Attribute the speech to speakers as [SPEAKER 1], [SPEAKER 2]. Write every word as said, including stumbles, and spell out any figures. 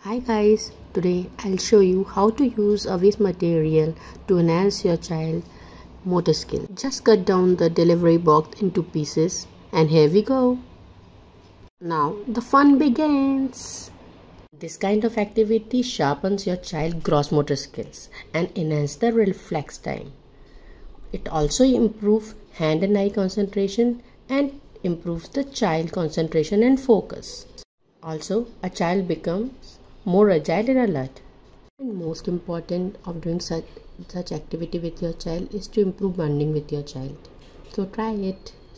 [SPEAKER 1] Hi guys, today I'll show you how to use a waste material to enhance your child motor skill. Just cut down the delivery box into pieces and here we go. Now the fun begins. This kind of activity sharpens your child's gross motor skills and enhances the reflex time. It also improves hand and eye concentration and improves the child concentration and focus. Also, a child becomes more agile and alert. And most important of doing such, such activity with your child is to improve bonding with your child. So try it.